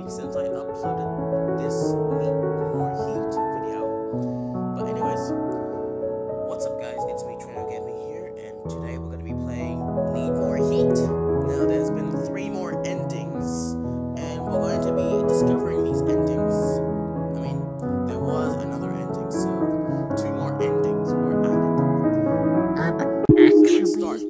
since I uploaded this Need More Heat video. But anyways, what's up guys, it's me Trino Gaming here, and today we're going to be playing Need More Heat. Now there's been 3 more endings, and we're going to be discovering these endings. I mean, there was another ending, so 2 more endings were added. So let's start.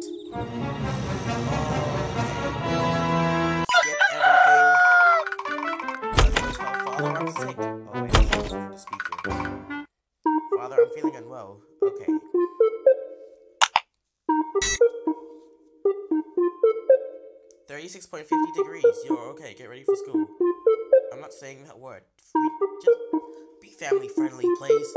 I'm sick. Oh wait, I'm going to the speaker. Father, I'm feeling unwell. Okay. $36.50. Yo, okay, get ready for school. I'm not saying that word. Just be family friendly, please.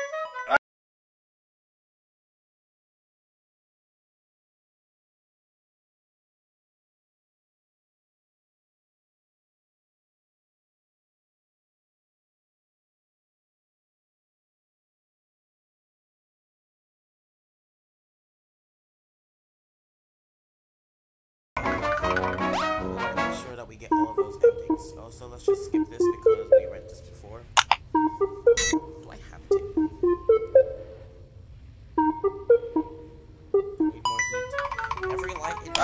We get all of those endings. Also, let's just skip this because we read this before. Do I have to? Need more heat. Every light in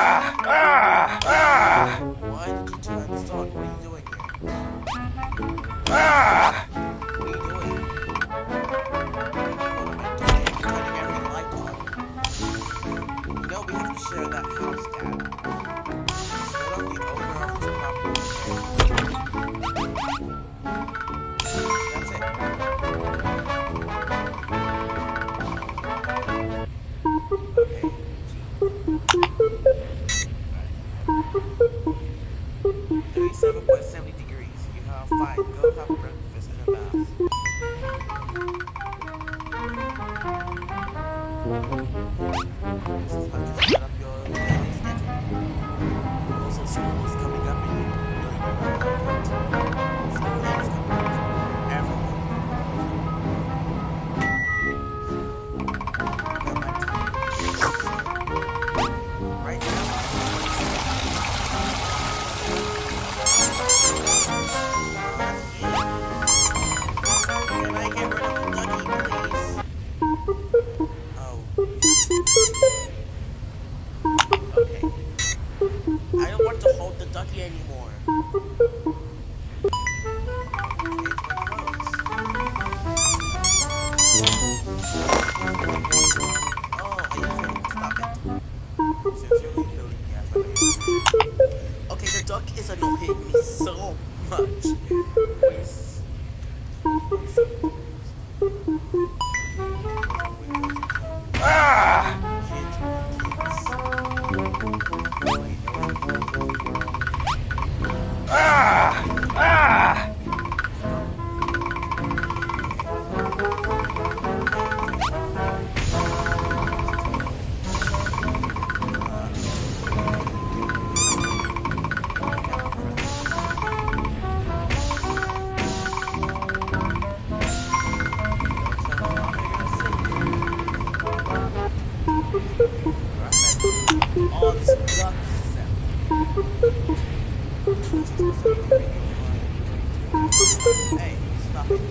Why did you turn this on? What are you doing here? What are you doing? What am I doing? Turning every light on. You know we have to share that house, Dad. The owner of this property. That's it. Okay. 37.70 degrees. You have fine. Go have breakfast and a bath. This is how to set up your daily schedule. Also, school is coming up and you really don't know about it. School is coming up for everyone. Right now, can I get rid of the ducky, please? Oh. Okay. I don't want to hold the ducky anymore. Okay, the duck is annoying me so much. Please. All this duck Hey, stop it.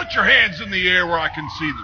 Put your hands in the air where I can see them.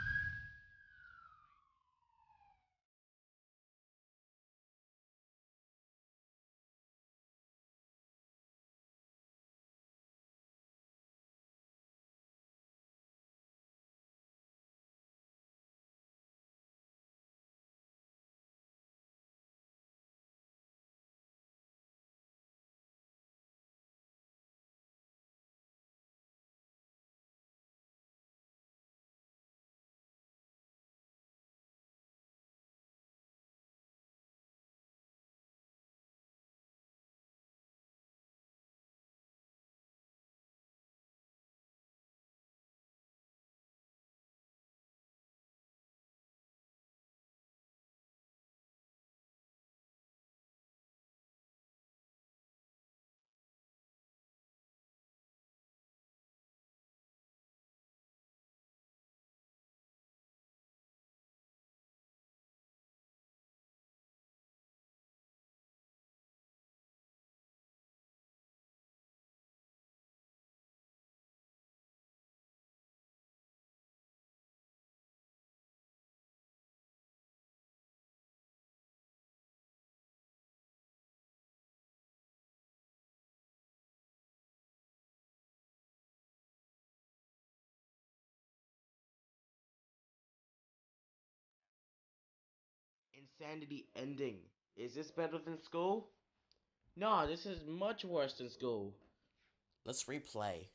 Insanity ending. Is this better than school? No, this is much worse than school. Let's replay.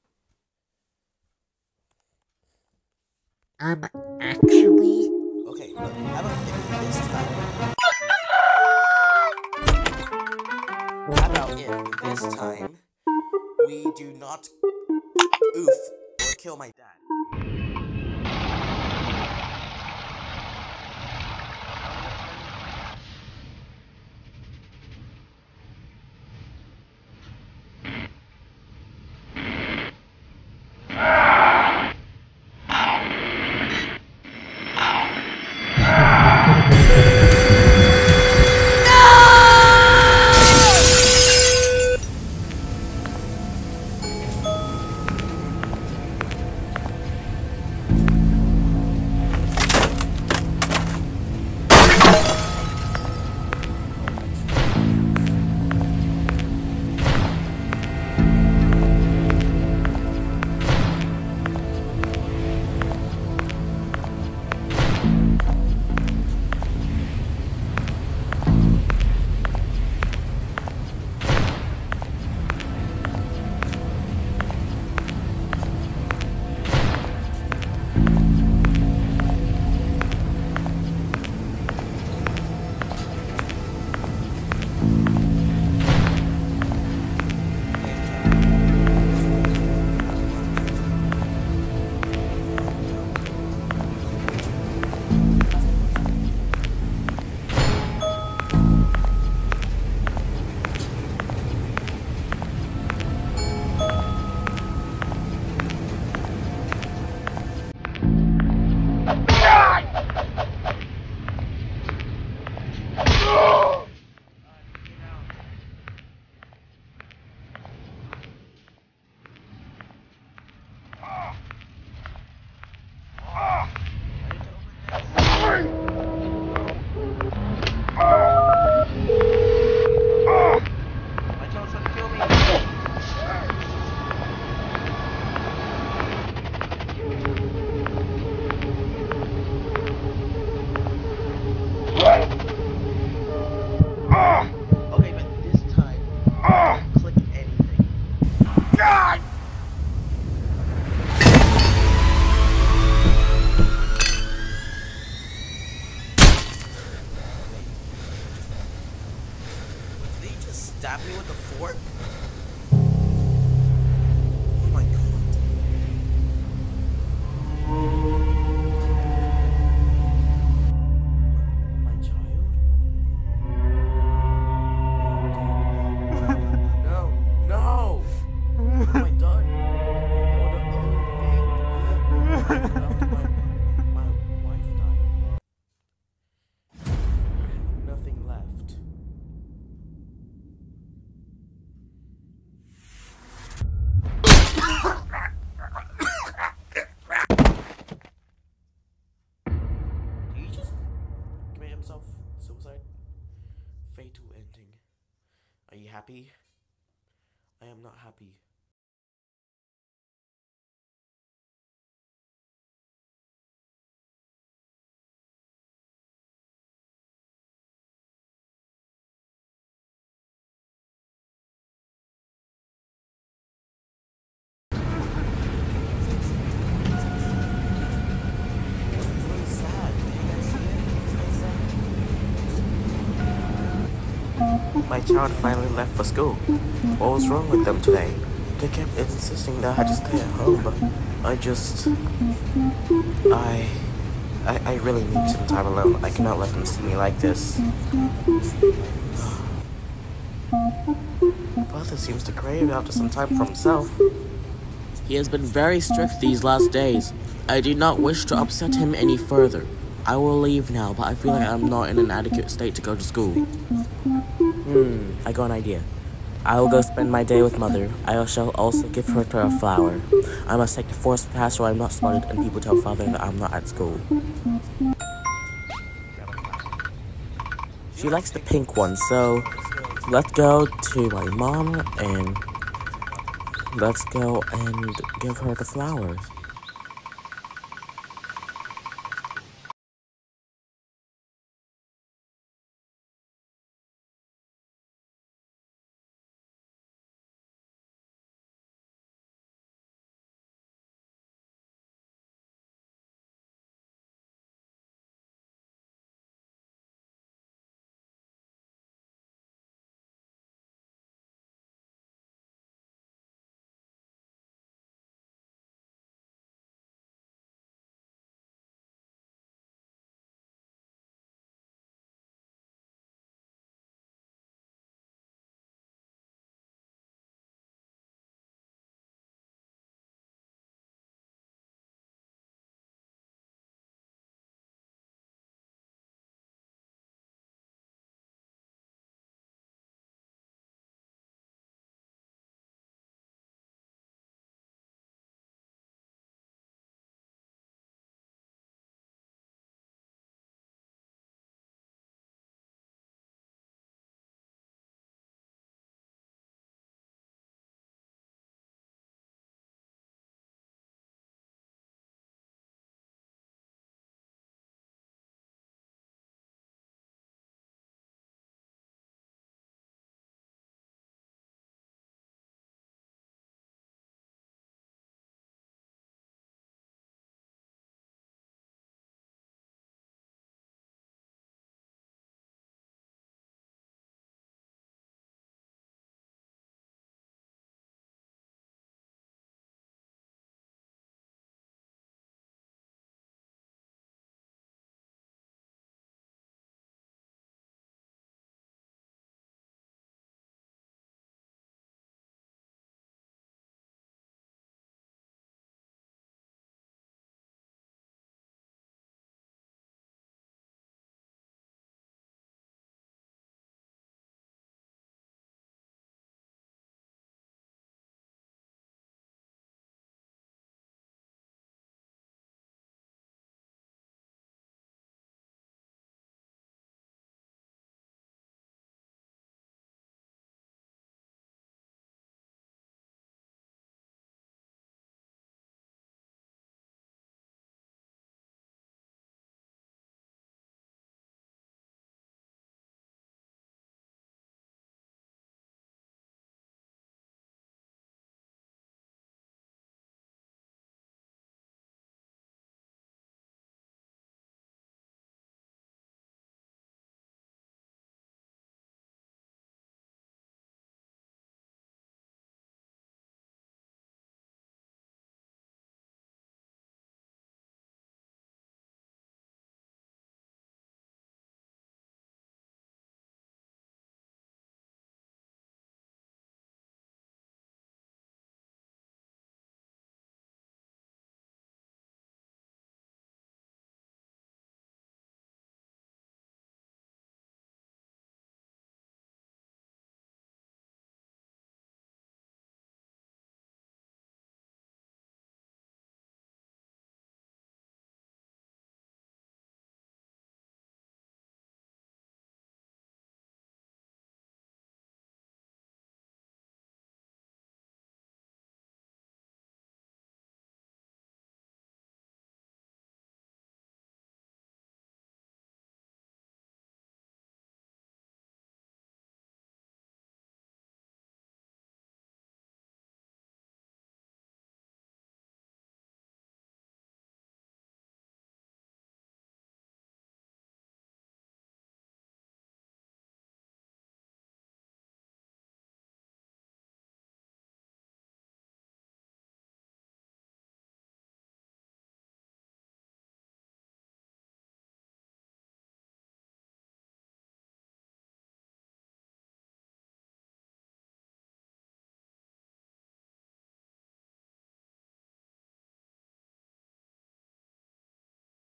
Actually... Okay, look, how about if this time... How about if this time we do not oof or kill my dad? Okay, but this time, don't click anything. God! Did he just stab me with a fork? Oh my god. My child? No, no! What have I done? Oh, the only thing after my wife died. I have nothing left. happy? I am not happy. My child finally left for school. What was wrong with them today? They kept insisting that I had to stay at home, but I really need some time alone. I cannot let them see me like this. Father seems to crave after some time for himself. He has been very strict these last days. I do not wish to upset him any further. I will leave now, but I feel like I'm not in an adequate state to go to school. I got an idea. I will go spend my day with Mother. I shall also give her a flower. I must take the forest pass so I'm not spotted and people tell Father that I'm not at school. She likes the pink one, so let's go to my mom and let's go and give her the flowers.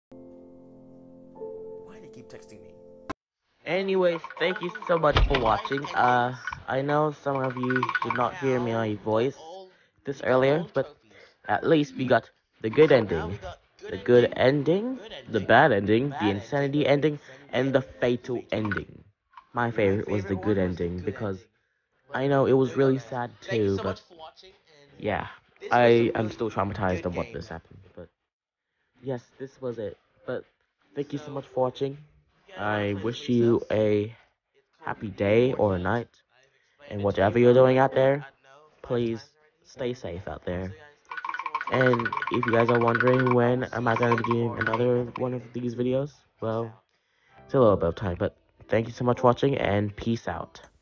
Why do they keep texting me? Anyways, thank you so much for watching. I know some of you did not hear my voice this earlier, but at least we got the good ending. The good ending, the bad ending, the insanity ending, and the fatal ending. My favorite was the good ending because I know it was really sad too, but yeah, I am still traumatized of what this happened. But yes, this was it. But thank you so much for watching. I wish you a happy day or night, and whatever you're doing out there, please stay safe out there. And if you guys are wondering when am I going to be doing another one of these videos, well, it's a little bit of time, but thank you so much for watching, and peace out.